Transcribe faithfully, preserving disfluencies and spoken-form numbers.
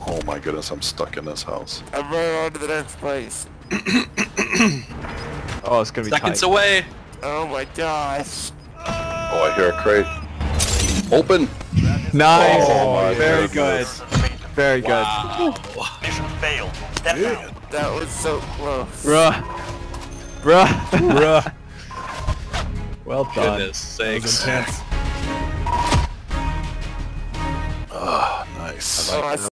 Oh my goodness, I'm stuck in this house. I'm running on to the next place. Oh, it's gonna be Seconds tight. away. Oh my gosh. Oh, I hear a crate. Open! Nice! Oh my Very goodness. good. Very good. Wow. Mission failed. Step down. That was so close. Bruh. Bruh. Bruh. Well done. Goodness That was sakes. intense. Ah, nice. Oh, I